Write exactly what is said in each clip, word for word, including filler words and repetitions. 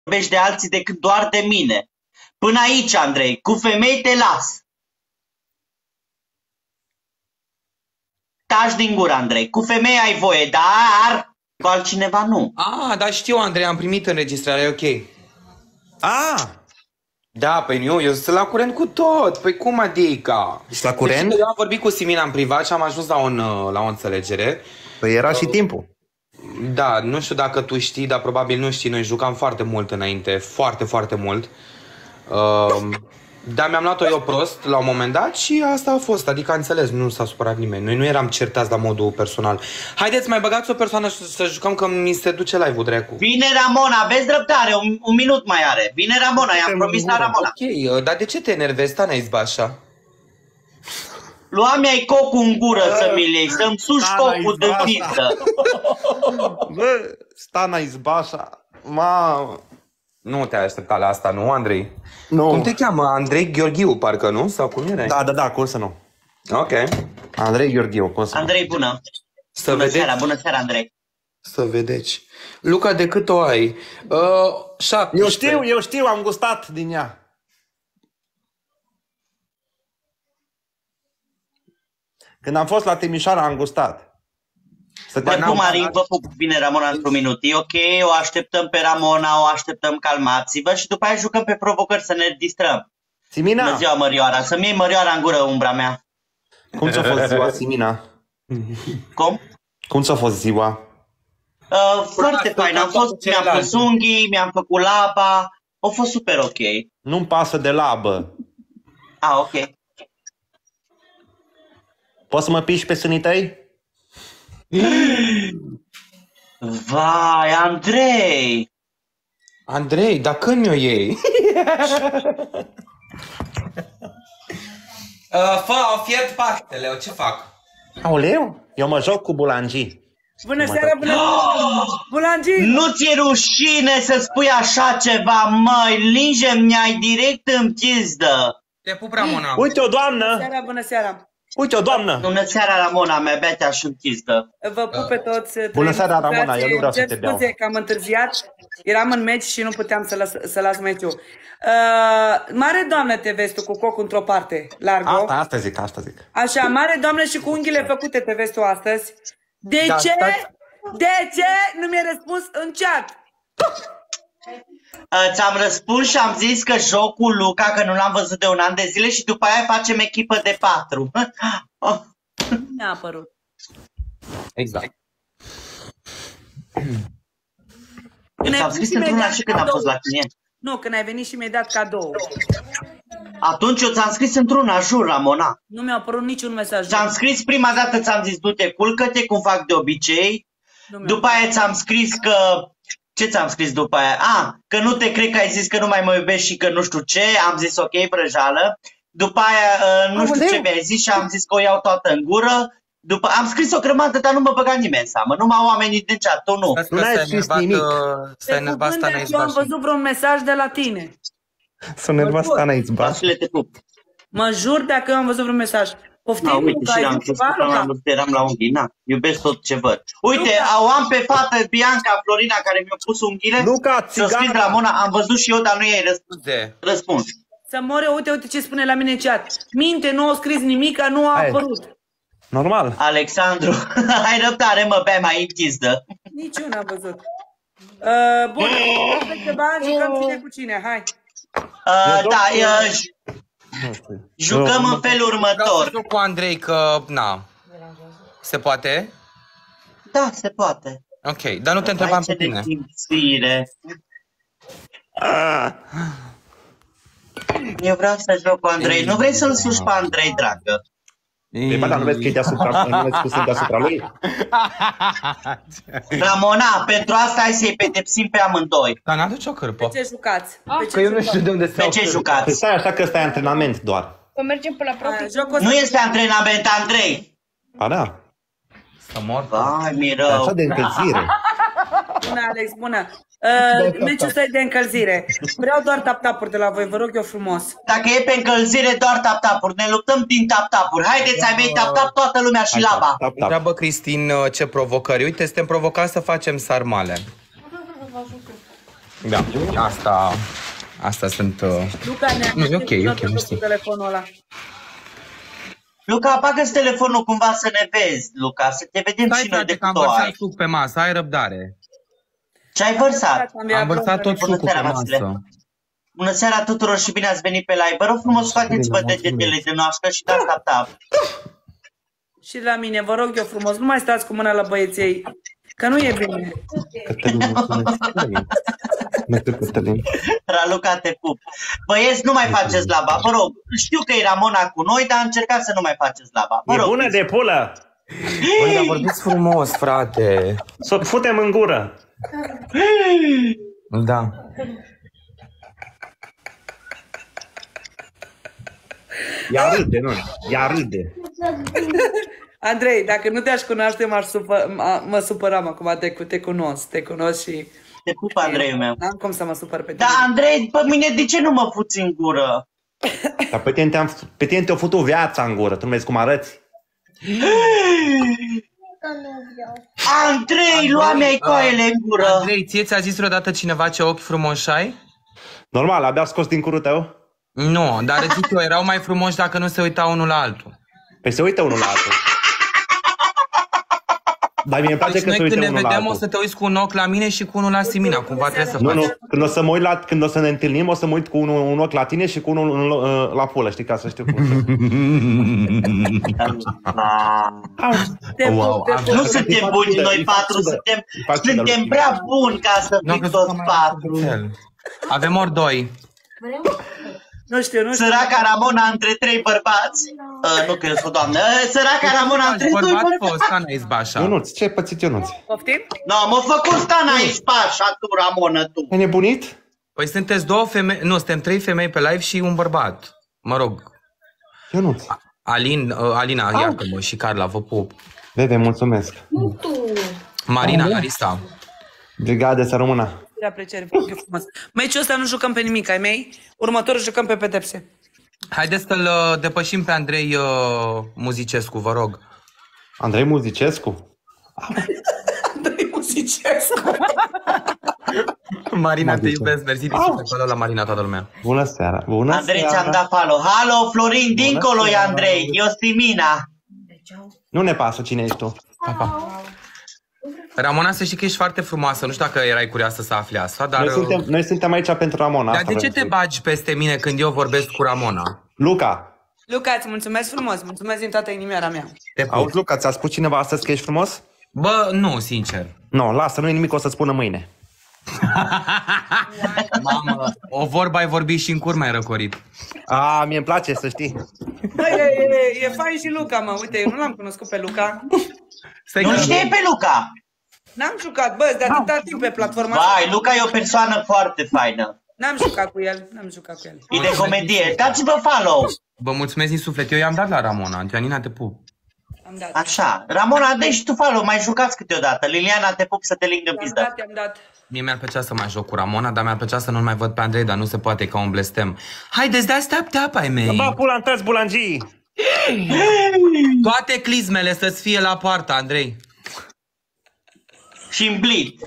vorbești de alții decât doar de mine. Până aici, Andrei, cu femei te las. Taci din gură, Andrei, cu femei ai voie, dar cu altcineva nu. Ah, da, știu, Andrei, am primit înregistrarea, e ok. Ah! Da, păi eu, eu sunt la curent cu tot. Păi cum adică? Ești la curent? Deci, eu am vorbit cu Simina în privat și am ajuns la, un, la o înțelegere. Păi era și timpul. Da, nu știu dacă tu știi, dar probabil nu știi. Noi jucam foarte mult înainte, foarte, foarte mult. Uh, dar mi-am luat-o eu prost la un moment dat și asta a fost. Adică, înțeles, nu s-a supărat nimeni. Noi nu eram certați la modul personal. Haideți, mai băgați o persoană să, să jucăm, că mi se duce live-ul, dracu. Vine Ramona, aveți dreptare, un, un minut mai are. Vine Ramona, i-am promis la Ramona. Ok, dar de ce te enervezi, Tana Izbașa? Lua mi-ai cocul în gură să mi-l iei, să-mi suși cocul de piză. Bă, Stana Izbașa, mamă. Nu te-ai așteptat la asta, nu, Andrei? Nu. Cum te cheamă? Andrei Gheorghiu, parcă, nu? Sau cum erai? Da, da, da, cum să nu. Ok. Andrei Gheorghiu, cum să nu. Andrei, bună. Să bună vedeți. seara, bună seara, Andrei. Să vedeți. Luca, de cât o ai? Uh, șaptesprezece. Eu știu, eu știu, am gustat din ea. Când am fost la Timișoara, am gustat. Bă, Marin, vă pup, vine Ramona într-un minut. E ok, o așteptăm pe Ramona, o așteptăm, calmați-vă și după aia jucăm pe provocări să ne distrăm. Simina! Bună ziua, Mărioara, să-mi iei Mărioara în gură, umbra mea. Cum ți-a fost ziua, Simina? Cum? Cum ți-a fost ziua? Uh, foarte fain, am fost, mi-am pus unghii, mi-am făcut laba, a fost super ok. Nu-mi pasă de labă. Ah, ok. Poți să mă piși pe sânii tăi? Vai, Andrei! Andrei, dar când mi-o iei? uh, fă, o fiert paștele, ce fac? Aoleu, eu mă joc cu bulangii. Bună seara, bună seara! Bulangii! Nu ți-e rușine să spui așa ceva, măi, linge-mi-ai direct în chizdă. Te pup, Ramona. Uite o doamnă! Bună seara, bună seara! Uite o doamnă! Bună seara, Ramona mea, bea te-aș în chizdă. Vă pup pe toți. Bună seara, Ramona, eu nu vreau să te beau. Scuze că am întârziat, eram în meci și nu puteam să las, să las meciul. Uh, mare doamnă te vezi tu cu cocul într-o parte, largo. Asta, asta zic, asta zic. Așa, mare doamnă și cu unghiile făcute te vezi tu astăzi. De Da, ce? stați. De ce nu mi-ai răspuns în chat? Uh, Ți-am răspuns și am zis că joc cu Luca, că nu l-am văzut de un an de zile și după aia facem echipă de patru. Oh. Mi-a apărut. Exact. Ți-am scris într-una și când am fost la tine. Nu, când ai venit și mi-ai dat cadou. Atunci eu ți-am scris într-una, jur, Ramona. Nu mi-a apărut niciun mesaj. Ți-am scris prima dată, ți-am zis du-te, culcă-te, cum fac de obicei. După aia ți-am scris că... Ce ți-am scris după aia? A, că nu te cred că ai zis că nu mai mă iubești și că nu știu ce. Am zis ok, vrăjală. După aia uh, nu știu ce mi-ai zis și am zis că o iau toată în gură. După, am scris o grămadă, dar nu mă băga nimeni în seamă. Numai oamenii din chat, tu nu. Nu ai scris nimic. S-a enervat Stana Eu am Izbașa. văzut vreun mesaj de la tine. S-a nervat Stana Izbașa. Te pup. Mă jur dacă eu am văzut vreun mesaj. Poftim, Da, uite, Luca, și ai am zis spus ceva, că Luca? am văzut, eram la unghii, na, iubesc tot ce văd. Uite, Luca. o am pe fată Bianca Florina care mi-a pus unghiile. Luca, Să scris țigana! la Mona, am văzut și eu, dar nu i-ai răspuns. Scuze. răspuns. Să mor eu, uite, uite ce spune la mine în chat. Minte, nu au scris nimic, nu a Hai. apărut. Normal. Alexandru, ai răbdare, mă, bea mai închizdă. Nici eu n-am văzut. Uh, bun, pe ceva, jucăm cine cu cine, hai. Uh, joc da, cu- uh, jucăm în felul Vreau să următor. joc cu Andrei că, na, se poate? Da, se poate. Ok, dar nu te întrebam pe Hai tine. ce nesimțire. Eu vreau să joc cu Andrei. Nu vrei să-l suși pe Andrei, dragă? Păi, bă, dar nu vezi că e deasupra, nu vezi că sunt deasupra lui? Ramona, pentru asta hai să-i pedepsim pe amândoi. Dar n-aduce o cârpă. Pe ce jucați? Pe Că eu nu știu de unde Pe să ce Păi jucați? stai așa că ăsta e antrenament doar. Că mergem pe la profi. Hai, jocul Nu ăsta. este antrenament, Andrei. A, da. Să mor. Vai, mi E rău. așa de încălzire. Bună, Alex, bună. Uh, meciul ăsta e de încălzire. Vreau doar tap-tap-uri de la voi, vă rog eu frumos. Dacă e pe încălzire, doar tap-tap-uri. Ne luptăm din tap-tap-uri. Haideți, ai mei tap-tap, toată lumea și Hai, laba. tap, tap, tap. Întreabă Cristin uh, ce provocări. Uite, suntem provocați să facem sarmale. Da, asta, asta sunt... Uh... Luca, ne-a Nu, e ok, e ok, nu știu. telefonul ăla. Luca, apagă-ți telefonul cumva să ne vezi, Luca, să te vedem Stai, și noi frate, de că am câte vărsat ai. suc pe masă, ai răbdare. Ce ai vărsat? Am vărsat tot Bună sucul pe seara, Vasile. masă. Bună seara tuturor și bine ați venit pe live. Vă rog frumos, scoateți-vă degetele de noastră și dați tap-tap. Și la mine, vă rog eu frumos, nu mai stați cu mâna la băieței, că nu e bine. Cătălin, mulțumesc. Mersi, Cătălin. Raluca, te pup. Băieți, nu mai faceți laba, vă rog. Știu că e Ramona cu noi, dar încercați să nu mai faceți laba. Vă E rog. bună de pulă! Băi, dar vorbiți frumos, frate. Să o futem în gură. Da. Ea râde, nu? Ea râde. Andrei, dacă nu te-aș cunoaște, m-aș supă, mă supăram acum, te, te cunosc, te cunosc și... Te pup, Andreiul meu. N-am cum să mă supăr pe tine. Da, Andrei, pe mine de ce nu mă fuți în gură? Dar pe tine te-am, pe tine te-o făcut viața în gură, tu nu vezi cum arăți? Andrei, lua mi-ai coaiele în gură. Andrei, ție ți-a zis vreodată cineva ce ochi frumoși ai? Normal, abia scos din curul tău? Nu, dar zic eu, erau mai frumoși dacă nu se uitau unul la altul. Păi se uită unul la altul. Dar mie îmi place Deci că noi se când uită ne unul la vedem o altul. să te uiți cu un ochi la mine și cu unul la Simina, cumva trebuie să Nu, faci. nu, când o să mă uit la, când o să ne întâlnim, o să mă uit cu unul, un ochi la tine și cu unul în, uh, la pulă, știi, ca să știu cum. Te pup, Wow, te am- pup. Nu suntem buni noi patru, suntem, suntem prea buni ca să Nu, fim că toți sunt mai patru. cel. Avem ori doi. Nu știu, nu știu. Săraca Ramona între trei bărbați. Uh, nu că eu sunt o doamnă. Uh, Săraca Ramona între doi Bărbat bărbați. fost, Ana Izbașa. Ionuț, ce ai pățit, Ionuț? Poftim? No, m-a făcut Stana aici, pașa, tu, Ramona, tu. Ai nebunit? Păi sunteți două femei, nu, suntem trei femei pe live și un bărbat. Mă rog, Ionuț. Alin, uh, Alina, iartă-mă, și Carla, vă pup. Bebe, mulțumesc. Marina, Larisa. Brigade să rămână. De apreciere, foarte frumos. Meciul ăsta nu jucăm pe nimic, ai mei? Următorul jucăm pe pedepse. Haideți să-l uh, depășim pe Andrei uh, Muzicescu, vă rog. Andrei Muzicescu? Andrei Muzicescu. Marina, te Muzicescu. iubesc, mersi de suflet, la Marina, toată lumea. Bună seara. Bună Andrei, seara. ți-am dat follow. Halo, Florin, dincolo e Andrei. Eu sunt Simina. Nu ne pasă cine ești tu. Pa, pa. Ramona, să știi că ești foarte frumoasă, nu știu dacă erai curioasă să afli asta, dar... Noi suntem, noi suntem aici pentru Ramona. Dar asta de ce vrem te să- bagi peste mine când eu vorbesc cu Ramona? Luca, Luca, îți mulțumesc frumos, mulțumesc din toată inimioara mea. Te pup. auzi, Luca, ți-a spus cineva astăzi că ești frumos? Bă, nu, sincer. Nu, lasă, nu e nimic, o să spună mâine. Mamă, o vorbă ai vorbit și în curme ai răcorit. A, mie îmi place să știi. Bă, e, e, e fain și Luca, mă, uite, eu nu l-am cunoscut pe Luca. Stai Nu că- știi pe Luca? N-am jucat, bă, de atâta timp pe platforma asta. Vai, Luca e o persoană foarte faină. N-am jucat cu el, n-am jucat cu el. E de comedie. Dați-vă follow. Vă mulțumesc din suflet, eu i-am dat la Ramona. Gianina, te pup. Am dat. Așa. Ramona, dă și tu follow, mai jucați câteodată. Liliana, te pup să te ling în I-am pizdă. dat, i-am dat. Mie mi-ar plăcea să mai joc cu Ramona, dar mi-ar plăcea să nu-l mai văd pe Andrei, dar nu se poate ca un blestem. Haideți, dați tap-tap ai mei. Ba, pula în tăți, bulangii! Toate clismele să-ți fie la poartă, Andrei. Și în blit.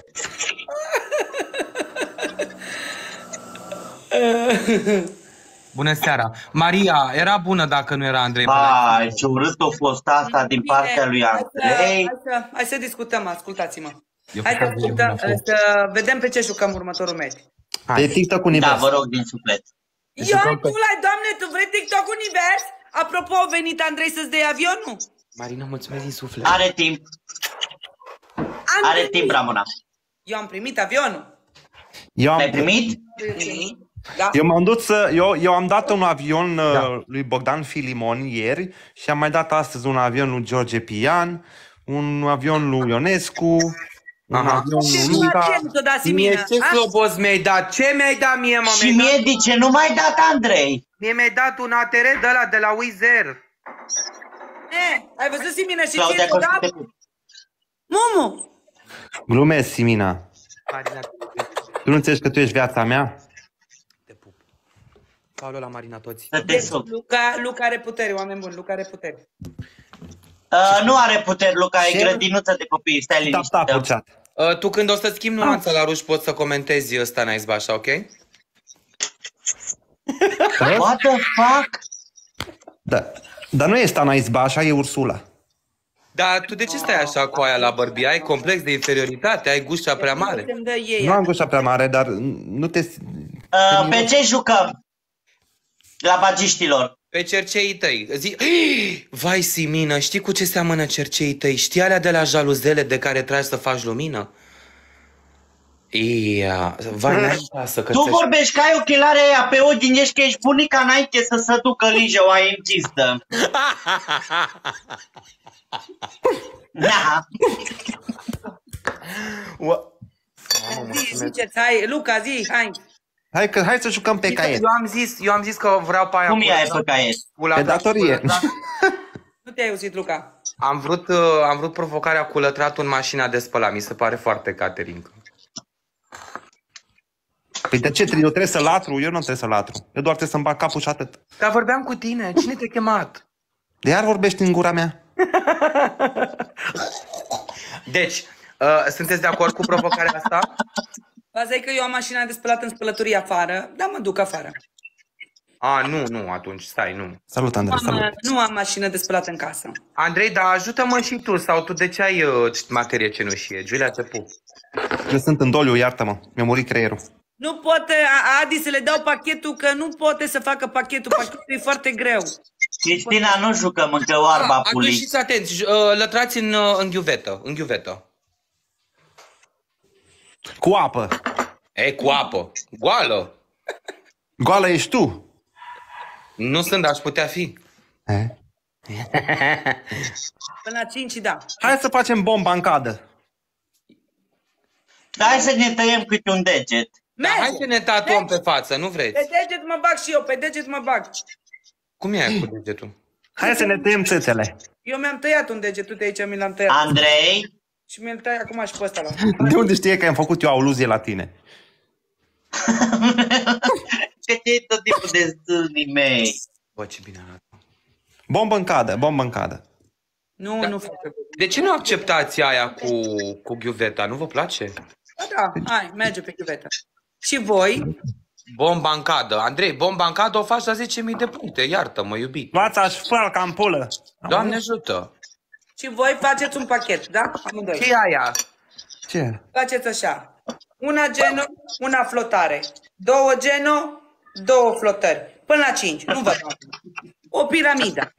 Bună seara. Maria, era bună dacă nu era Andrei. Vai, ce urât a fost asta din Bine, partea lui hai să, Andrei. hai, să, hai să discutăm, ascultați-mă. Eu Hai să, foarte discutăm, bună. să vedem pe ce jucăm următorul meci. De TikTok univers. Da, vă rog din suflet. Ioi, tu la doamne, tu vrei TikTok Univers? Apropo, a venit Andrei să-ți dea avionul? Marina, mulțumesc din suflet. Are timp. Am Are primit. timp, Ramona. Eu am primit avionul. Eu am, L-ai primit? Da? eu m-am dus să... Eu, eu am dat un avion da. lui Bogdan Filimon ieri și am mai dat astăzi un avion lui George Pian, un avion lui Ionescu, un Aha. avion Ce lui Luca. avion ți-o dat, Simina? Mie ce A? slobos mi-ai dat? Ce mi-ai dat mie, mă? Și Mi-ai dat- mie de ce nu mai dat Andrei? Mie mi-ai dat un A T R de ăla de la Wizz Air. E, ai văzut, Simina, și Claudia ție ți-o Costa, dat? te pup. Mumu! Glumesc, Simina. Marina, Tu nu înțelegi că tu ești viața mea? te pup. Paolo la Marina toți. Să te Deci, suc. Luca, Luca are putere, oameni buni, Luca are putere. Uh, nu are puteri, Luca, e Ce? grădinuță de copii, stai Tap, tap, liniștită. în chat. Uh, tu când o să schimbi nuanța la ruși poți să comentezi ăsta Nice Bașa, ok? What the fuck? Da. Dar nu e Stana Izba, așa e Ursula. Dar tu de ce stai așa cu aia la bărbie? Ai complex de inferioritate? Ai gușa prea mare? Nu am gușa prea mare, dar nu te... Uh, pe ce jucăm? La bagiștilor. Pe cerceii tăi. Zi... Vai, Simină, știi cu ce seamănă cerceii tăi? Știi alea de la jaluzele de care tragi să faci lumină? Ia, vai, n-ai pasă că Tu vorbești că ai ochelare aia pe ochi, din ești că ești bunica înainte să se ducă linge o aimcistă. Da. Zi, ziceți, hai, Luca, zi, hai. Hai, că, hai să jucăm pe caiet. Eu am zis, eu am zis că vreau pe aia. Cum e aia pe caiet? Pe datorie. Nu te-ai auzit, Luca. Am vrut, am vrut provocarea cu lătratul în mașina de spălat. Mi se pare foarte catering. Păi de ce? Eu trebuie să latru? Eu nu trebuie să latru. Eu doar trebuie să-mi bag capul și atât. Dar vorbeam cu tine. Cine te-a chemat? De iar vorbești în gura mea. Deci, uh, sunteți de acord cu provocarea asta? Faza e că eu am mașina de spălat în spălătorie afară, dar mă duc afară. A, nu, nu, atunci, stai, nu. Salut, Andrei, Am, salut. nu am mașină de spălat în casă. Andrei, dar ajută-mă și tu, sau tu de ce ai uh, materie cenușie? Giulia, te pup. Eu sunt în doliu, iartă-mă. Mi-a murit creierul. Nu poate, Adi, să le dau pachetul, că nu poate să facă pachetul. Pachetul e foarte greu. Cristina, nu jucăm încă oarba Atunci pulii. fiți atenți, uh, lătrați în, uh, în ghiuvetă, în ghiuvetă. Cu apă. E, cu apă. Goală. Goală ești tu. Nu sunt, dar aș putea fi. Eh? Până la cinci, da. Hai să facem bomba în cadă. Hai să ne tăiem câte un deget. Da, hai să ne tatuăm pe față, nu vreți? Pe deget mă bag și eu, pe deget mă bag. Cum e cu degetul? Hai să ne tăiem țâțele. Eu mi-am tăiat un deget, tu de aici mi l-am tăiat. Andrei? Și mi-l tai acum și pe ăsta la. De unde știe că am făcut eu aluzie la tine? Că te tot timpul de zânii mei. Bă, ce bine arată. Bombă în cadă, bombă în cadă. Nu, Da. nu fac. De ce nu acceptați aia cu, cu ghiuveta? Nu vă place? Da, da, hai, merge pe chiuvetă. Și voi? Bomba în cadă. Andrei, bomba în cadă o faci la zece mii de puncte. Iartă-mă, iubit. Luați aș fără ca în pulă. Doamne ajută. Și voi faceți un pachet, da? Amândoi. Ce e aia? Ce? Faceți așa. Una geno, una flotare. Două geno, două flotări. Până la cinci, nu vă dau. O piramidă.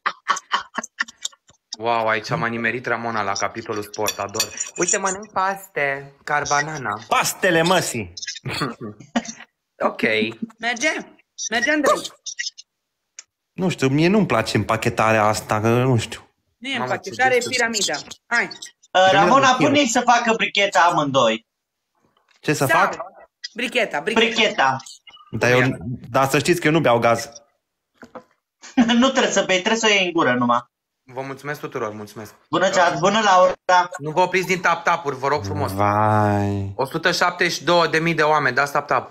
Wow, aici m-a nimerit Ramona la capitolul sport, ador. Uite, mănânc paste, carbanana. Pastele măsii. Ok. Merge? Merge, Andrei? Nu știu, mie nu-mi place împachetarea asta, că nu știu. Nu e Mamă, împachetare, ce e gustă. piramida. Hai. Uh, Ramona, pune-i să facă bricheta amândoi. Ce să Sau- fac? Bricheta, bricheta. Bricheta. Dar, eu, dar să știți că eu nu beau gaz. Nu trebuie să bei, trebuie să o iei în gură numai. Vă mulțumesc tuturor, mulțumesc. Bună ceas, bună Laura. Nu vă opriți din tap-tap-uri, vă rog frumos. Vai. o sută șaptezeci și două de mii de oameni, dați tap-tap.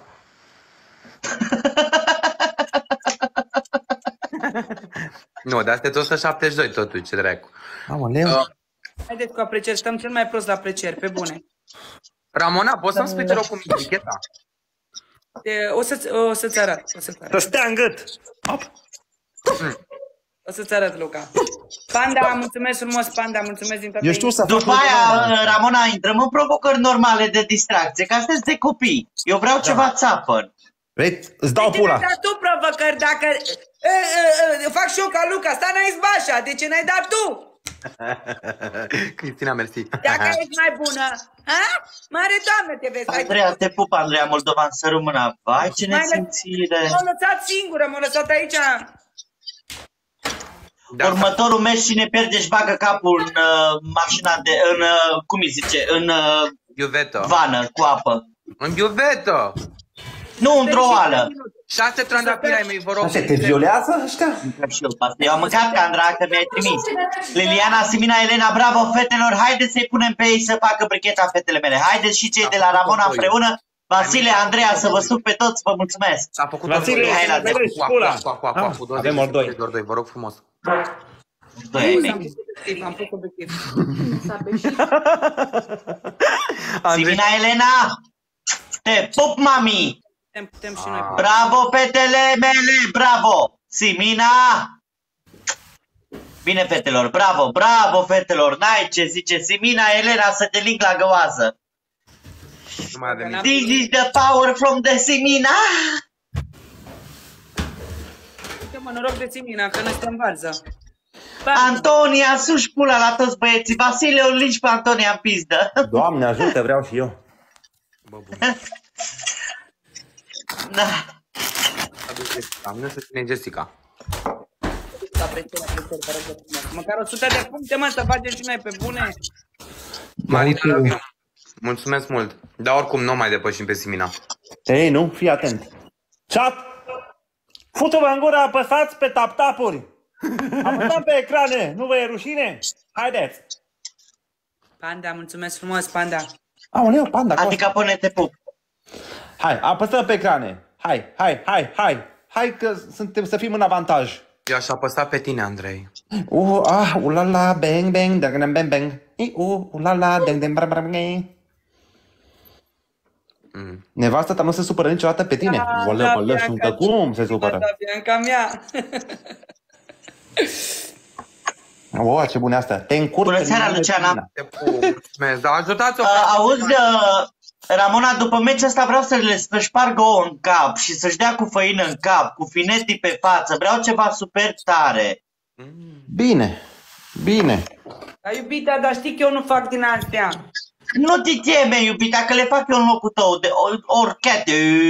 Nu, dar sunteți o sută șaptezeci și doi totuși, ce dracu. Aoleu. Uh, Haideți cu aprecieri, stăm cel mai prost la aprecieri, pe bune. Ramona, poți să-mi spui te rog cum e bricheta? E, O să-ți o să-ți arăt. O să-ți Să arăt. stea în gât. Hop. O să-ți arăt, Luca. Panda, mulțumesc frumos, Panda, mulțumesc din toată Eu știu inima. să fac... După aia, uh, Ramona, intrăm în provocări normale de distracție, că astea sunt de copii. Eu vreau ceva țapăn. Vrei? Îți dau De ce pula. n-ai dat tu provocări dacă... E, e, e, fac și eu ca Luca, stai n-ai Bașa, de ce n-ai dat tu? Cristina, mersi. Dacă ești mai bună, ha? Mare doamnă te vezi. Hai, Andreea, te pup, Andreea Moldovan, să rămână. Vai, ce Mai lă- nesimțire. m-au lăsat singură, m-au lăsat aici. Da, Următorul meci, cine pierde își bagă capul în uh, mașina de... în, uh, cum îi zice, în uh, Ghiuvetă. vană cu apă. În ghiuvetă. Nu, într-o oală. Șase trandafiri ai mei, vă rog. Așa, te violează ăștia? Și eu, asta. Eu am mâncat Candra, că mi-ai trimis. Liliana, Simina, Elena, bravo, fetelor. Haideți să-i punem pe ei să facă bricheta, fetele mele. Haideți și cei de la Ramona împreună. Vasile, Andreea, să vă suc pe toți, vă mulțumesc. S-a făcut Vasile, ordoi. hai la vezi, Cu apă, pula. cu apă, cu apă, Ah, cu douăzeci avem de ordoi. secunde de ordoi, vă rog frumos. Doi Nu, mei. am pus obiectiv. S-a beșit. Simina Elena, te pup, mami! Putem, putem și noi. Bravo, fetele mele, bravo! Simina! Bine, fetelor, bravo, bravo, fetelor! N-ai ce zice Simina Elena să te ling la găoază. Nu mai avem nici. This is the power from the Simina! Uite, mă, noroc de Simina, că noi suntem varză. Antonia, suși pula la toți băieții. Vasile, o lingi pe Antonia în pizdă. Doamne ajută, vreau și eu. Bă, bun. Da. Am nu să ține Jessica. Apreciere, apreciere, vă rog de frumos. Măcar o sută de puncte, mă, să facem și noi pe bune. Marina, mulțumesc mult. Dar oricum nu mai depășim pe Simina. Ei, nu? Fii atent. Chat! Futu-vă în gură, apăsați pe tap-tapuri! Apăsați pe ecrane, nu vă e rușine? Haideți! Panda, mulțumesc frumos, Panda. Aoleu, Panda, cost. Adică pune te pup. Hai, apăsăm pe ecrane. Hai, hai, hai, hai. Hai că suntem să fim în avantaj. Eu aș apăsa pe tine, Andrei. Uh, ah, ulala, bang, bang, dang, bang, bang. Uh, ulala, dang, dang, bang, bang, bang. Mm. Nevasta ta nu se supără niciodată pe tine. Da, Volă, da, volă, Bianca, sunt cum se supără. Da, Bianca mea. O, ce bună asta. Te încurcă. Bună seara, Luciana. Te pup, mulțumesc. Dar ajutați-o. Uh, auzi, uh, Ramona, după meciul ăsta vreau să le să spargă o în cap și să-și dea cu făină în cap, cu finetii pe față. Vreau ceva super tare. Bine, bine. Dar iubita, dar știi că eu nu fac din astea. Nu te teme, iubita, că le fac eu în locul tău de orchete.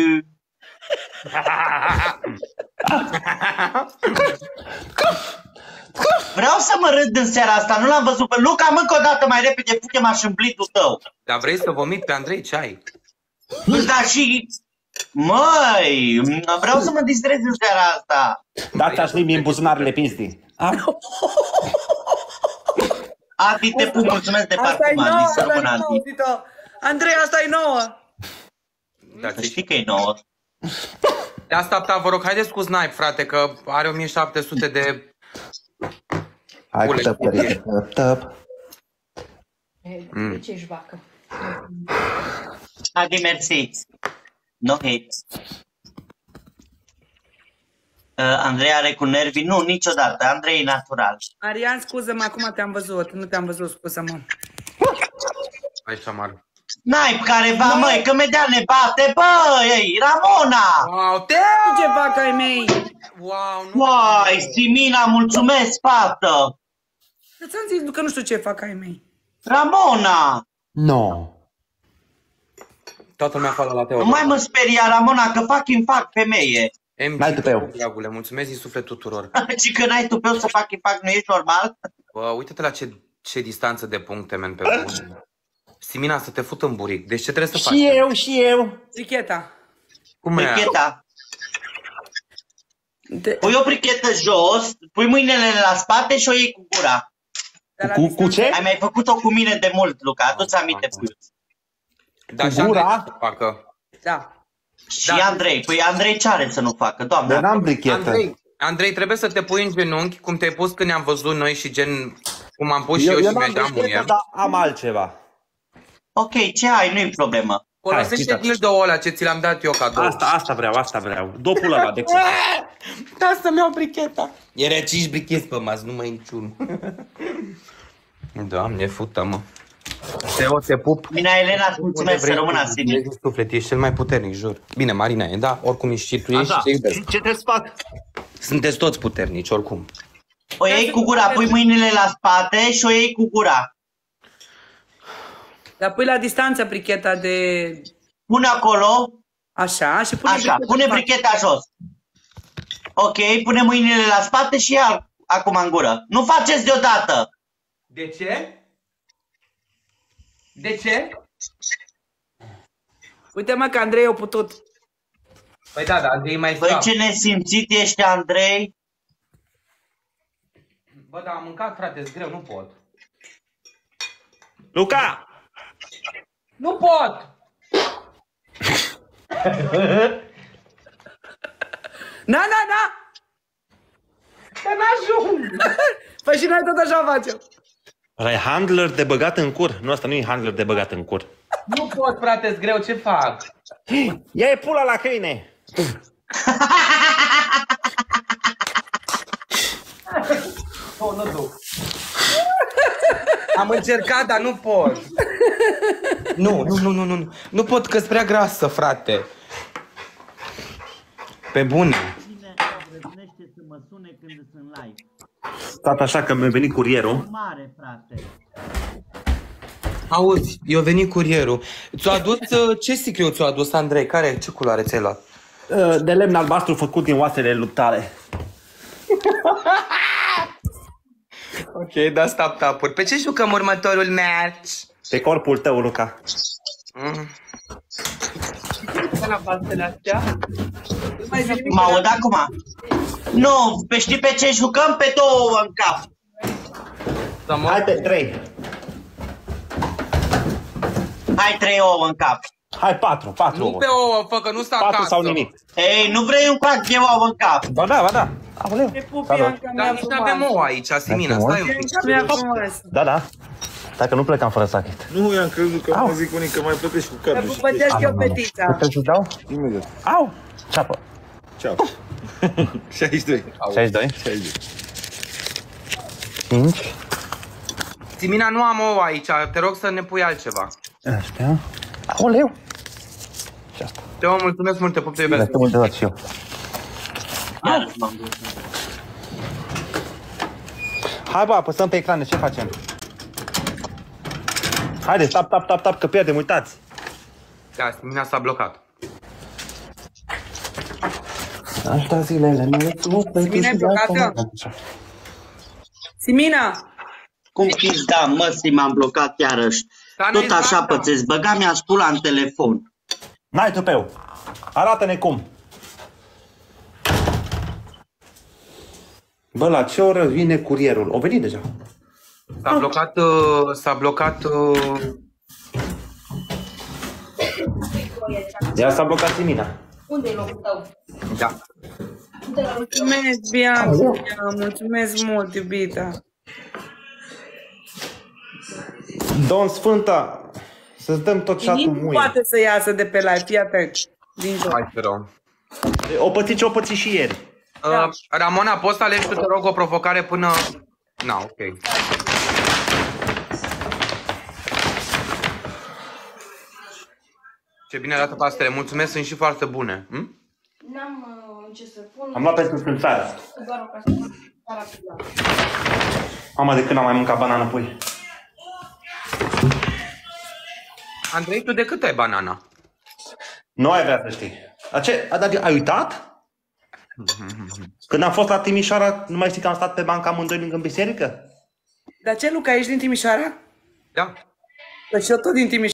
Vreau să mă râd în seara asta, nu l-am văzut pe Luca, mă încă o dată mai repede, fute-mă așâmblitul tău. Dar vrei să vomit pe Andrei? Ce ai? Dar și... Măi, vreau să mă distrez în seara asta. Dați-aș limbi în buzunarele pistii. Adi, te pup, mulțumesc de Asta e parfum, nouă, Adi, asta e sărbun, nouă, Adi. Zito. Andrei, asta e nouă. Da, Să știi că e nouă. de asta, ta, vă rog, haideți cu snipe, frate, că are o mie șapte sute de... Hai cu Ule. tăp, tăp, tăp. Mm. De ce ești vacă? Adi, mersi. No hate. Uh, Andrei are cu nervi? Nu, niciodată. Andrei e natural. Marian, scuză-mă, acum te-am văzut. Nu te-am văzut, scuză-mă. Hai, șamar. N-ai careva, măi, că medea ne bate, băi, Ramona! Wow, te... Ce fac ai mei? Wow, nu... Uai, Simina, mulțumesc, fată! Ți-am zis că nu știu ce fac ai mei. Ramona! No. Toată lumea fală la Teo. Nu mai mă speria, Ramona, că fucking fac femeie. N-ai tupeu. Dragule, mulțumesc din suflet tuturor. Și că n-ai tupeu să fucking fac, nu ești normal? Bă, uite-te la ce, ce distanță de puncte, men, pe bune. Simina, să te fut în buric. Deci ce trebuie să faci? Și eu, și eu. Bricheta. Cum e? Bricheta. De, Pui o brichetă jos, pui mâinile la spate și o iei cu gura. de la Cu, cu distanță. ce? Ai mai făcut-o cu mine de mult, Luca, adu-ți aminte, puiu. Da, Cu și Andrei gura? ce să facă. Da. Și Da. Andrei, păi Andrei ce are să nu facă, doamne? Dar n-am brichetă. Andrei, Andrei, trebuie să te pui în genunchi, cum te-ai pus când ne-am văzut noi și gen... Cum am pus și eu, Eu, eu și n-am mergeam brichetă, muier. dar am altceva. Ok, ce ai, nu-i problemă. Folosește Hai, dildo-ul ăla ce ți l-am dat eu cadou. Asta, asta vreau, asta vreau. Dopul ăla de cum. Da, să-mi iau bricheta. Era cinci bricheți pe masă, numai niciunul. Doamne, fută-mă. Teo, te pup. Mina Elena, îți mulțumesc, să rămână Simi. Din suflet, ești cel mai puternic, jur. Bine, Marina e, da, oricum ești și tu ești și te iubesc. Ce trebuie să fac? Sunteți toți puternici, oricum. O iei cu gura, pui mâinile la spate și o iei cu gura. Dar pui la distanță bricheta de... Pune acolo, Așa, și pune așa, bricheta pune în față. bricheta jos. Ok, pune mâinile la spate și ia acum în gură. Nu faceți deodată. De ce? De ce? Uite mă că Andrei a putut. Păi da, da, Andrei e mai Băi, slab. ce nesimțit ești, Andrei. Bă, da, am mâncat, frate, greu, nu pot. Luca! Nu pot! Na, na, na! Că n-ajung! Păi și noi tot așa facem. Ăla e handler de băgat în cur. Nu, asta nu e handler de băgat în cur. Nu pot, frate, greu, ce fac? Ia-i pula la câine! Nu, nu duc. Am încercat, dar nu pot. Nu, nu, nu, nu, nu. Nu pot, că-s prea grasă, frate. Pe bune. Cine îndrăznește să mă sune când sunt live? Stat așa că mi-a venit curierul. Mare, frate. Auzi, eu venit curierul. Ți-a adus, uh, ce sicriu ți-a adus, Andrei? Care, ce culoare ți-ai luat? De lemn albastru făcut din oasele luptare. Ok, da, stop tap-uri. Pe ce jucăm următorul match? Pe corpul tău, Luca. Mm. La bazele astea. Mă aud acum? Nu, pe știi pe ce jucăm? Pe două în cap. Hai pe trei. Hai trei ouă în cap. Hai patru, patru Nu ouă. pe ouă, fă, că nu sta Patru acasă. sau nimic. Ei, nu vrei un coac de ouă în cap. Ba da, ba da. Aoleu. Te pup, Salut. Bianca, Dar mea nici nu avem ouă aici, Simina, stai un pic. Mea frumoasă. Da, da. Dacă nu plecam fără sachit. Nu, i-am crezut că mă zic unii că mai plătești cu Te cardul și pupățesc eu fetița. Puteți să dau? imediat. Au! Ceapă. Ceau. șaizeci și doi. șaizeci și doi. șaizeci. cinci. Simina, nu am ouă aici, te rog să ne pui altceva. Astea. Aoleu. Și asta. Te vă mulțumesc mult, te pup, te iubesc. Asta mult de dat și eu. Iar m-am dus. Hai bă, apăsăm pe ecrane, ce facem? Haide, tap, tap, tap, tap, că pierdem, uitați. Da, Simina s-a blocat. Așa zilele mele, nu Simina e blocată? Simina! Cum știți, da, măsii m-am blocat iarăși. Dar Tot n-ai așa dat, pățesc, băga mi-aș pula în telefon. N-ai tupeu. Arată-ne cum. Bă, la ce oră vine curierul? O venit deja. S-a blocat, uh, s-a blocat... Uh... Ea s-a blocat Simina. Unde e locul tău? Da. Mulțumesc, Bianca, mulțumesc mult, iubita. Domn Sfânta, să-ți dăm tot șatul Nu muie. poate să iasă de pe live, fii atent. Din joc. Hai, te rog. O pățit ce o pățit și ieri. Uh, Ramona, poți să alegi tu, te rog, o provocare până... Na, ok. Ce bine arată pastele, mulțumesc, sunt și foarte bune. Hm? N-am uh, ce să pun. Am luat pentru scânțarea. Doar o casă. Rapid. Mama, de când am mai mâncat banană pui. Andrei, tu de cât ai banana? Nu ai vrea să știi. A ce? A, dar ai uitat? Când am fost la Timișoara, nu mai știi că am stat pe banca amândoi lângă biserică? Dar ce, Luca, ești din Timișoara? Da. Păi și eu tot din Timișoara.